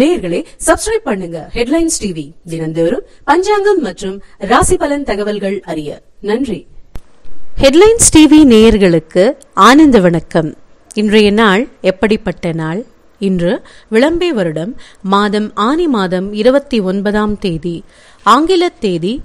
நேயர்களே, சப்ஸ்கிரைப் பண்ணுங்க headlines TV. தினந்தோறும் பஞ்சாங்கம் மற்றும் ராசி பலன் தகவல்கள் அறிய. நன்றி. ஹெட்லைன்ஸ் டிவி நேயர்களுக்கு ஆனந்த வணக்கம். இன்றைய நாள் எப்படிப்பட்ட நாள்? இன்று விளம்பே வருடம் மாதம் ஆனி மாதம் 29ஆம் தேதி, ஆங்கில தேதி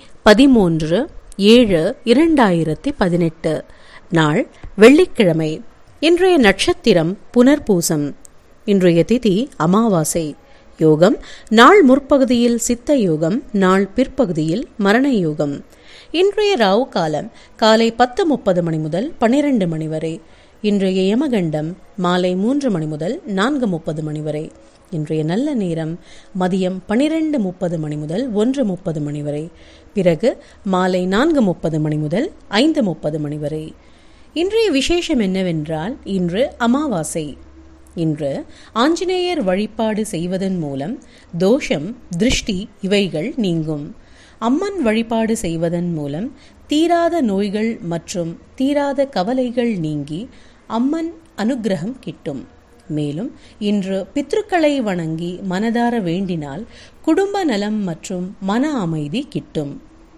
13/7/2018. நாள் வெள்ளிக்கிழமை. இன்றைய நட்சத்திரம் புனர்பூசம். இன்றைய திதி அமாவாசை. யோகம் நாள் முற்பகுதியில் சித்த யோகம், நாள் பிற்பகுதியில் மரண யோகம். இன்றைய ராவு காலம் காலை 10:30 மணி முதல் 12 மணி வரை. இன்றைய யமகண்டம் மாலை 3 மணி முதல் 4:30 மணி வரை. இன்றைய நல்ல நேரம் மதியம் 12:30 மணி முதல் 1:30 மணி வரை. பிறகு மாலை 4:30 மணி முதல் 5:30 மணி வரை. இன்றைய விசேஷம் என்னவென்றால், இன்று அமாவாசை. இன்று ஆஞ்சநேயர் வழிபாடு செய்வதன் மூலம் தோஷம், திருஷ்டி இவைகள் நீங்கும். அம்மன் வழிபாடு செய்வதன் மூலம் தீராத நோய்கள் மற்றும் தீராத கவலைகள் நீங்கி அம்மன் அனுக்கிரகம் கிட்டும். மேலும் இன்று பித்ருக்களை வணங்கி மனதார வேண்டினால் குடும்ப நலம் மற்றும் மன அமைதி கிட்டும்.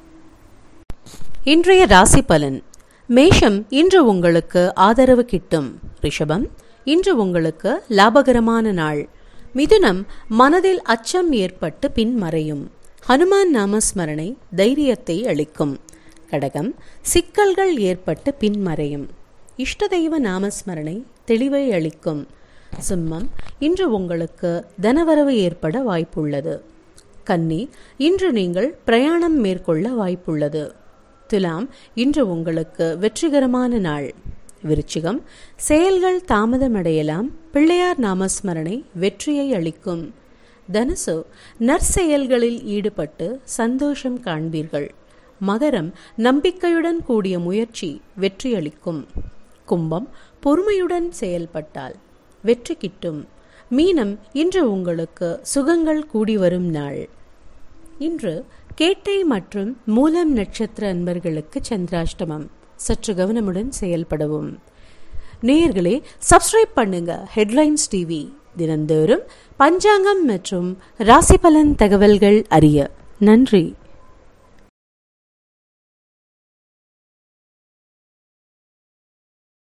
இன்றைய ராசி பலன். மேஷம், இன்று உங்களுக்கு ஆதரவு கிட்டும். ரிஷபம், இன்று உங்களுக்கு லாபகரமான நாள். மிதுனம், மனதில் அச்சம் ஏற்பட்டு பின் மறையும். ஹனுமான் நாமஸ்மரணை தைரியத்தை அளிக்கும். கடகம், சிக்கல்கள் ஏற்பட்டு பின் மறையும். இஷ்ட தெய்வ நாமஸ்மரணை தெளிவை அளிக்கும். சிம்மம், இன்று உங்களுக்கு தனவரவு ஏற்பட வாய்ப்புள்ளது. கன்னி, இன்று நீங்கள் பிரயாணம் மேற்கொள்ள வாய்ப்புள்ளது. துலாம், இன்று உங்களுக்கு வெற்றிகரமான நாள். விருச்சிகம், செயல்கள் தாமதமடையலாம். பிள்ளையார் நாமஸ்மரணை வெற்றியை அளிக்கும். தனுசு, நற்செயல்களில் ஈடுபட்டு சந்தோஷம் காண்பீர்கள். மகரம், நம்பிக்கையுடன் கூடிய முயற்சி வெற்றி அளிக்கும். கும்பம், பொறுமையுடன் செயல்பட்டால் வெற்றி கிட்டும். மீனம், இன்று உங்களுக்கு சுகங்கள் கூடி வரும் நாள். இன்று கேட்டை மற்றும் மூலம் நட்சத்திர அன்பர்களுக்கு சந்திராஷ்டமம். சற்று கவனமுடன் செயல்படவும். நேயர்களே, சப்ஸ்கிரைப் பண்ணுங்க ஹெட்லைன்ஸ் டிவி. தினந்தோறும் பஞ்சாங்கம் மற்றும் ராசி பலன் தகவல்கள் அறிய. நன்றி.